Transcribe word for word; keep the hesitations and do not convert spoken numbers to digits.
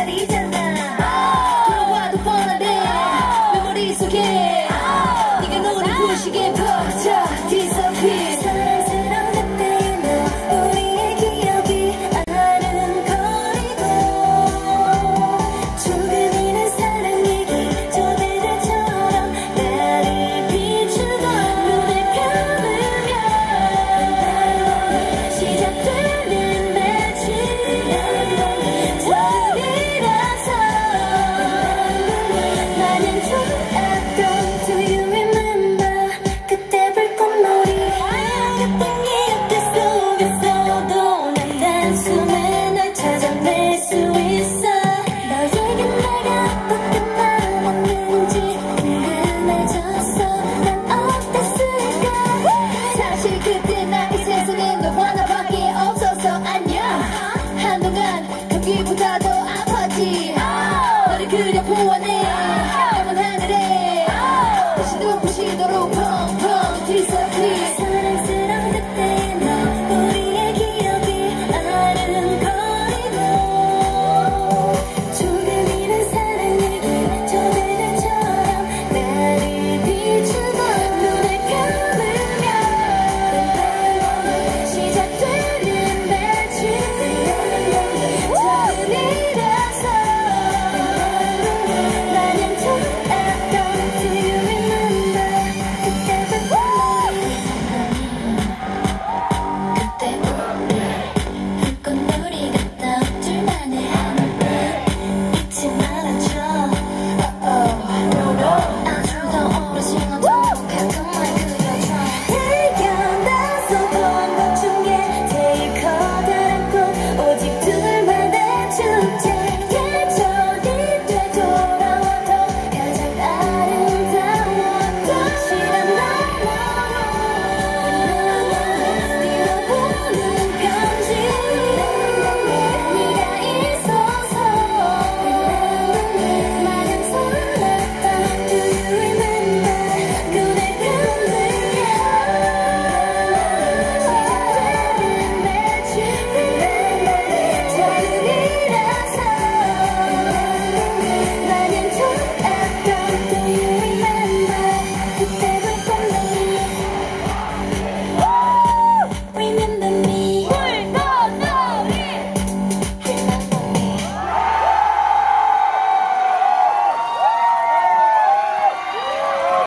날이잖아. 돌아봐도 뻔하네 메모리 속에 네가 노래 부시게 퍼져 disappear. 사랑스러운 그때는 우리의 기억이 아른거리고 조금이는 사랑 얘기 저대들처럼 나를 비추고 눈을 감으면 시작되는 매치 저들이라서 마냥 좋았던 Do you remember 그때 불꽃놀이 예쁜 기억들 속에서도 난 단숨에 널 찾아낼 수 있어. 너에게 내가 어떤 마음이었는지 궁금해졌어. 난 어땠을까. 사실 그때 나 이 세상에 너 하나밖에 없어서 안녕. 한동안 감기보다 더 아팠지.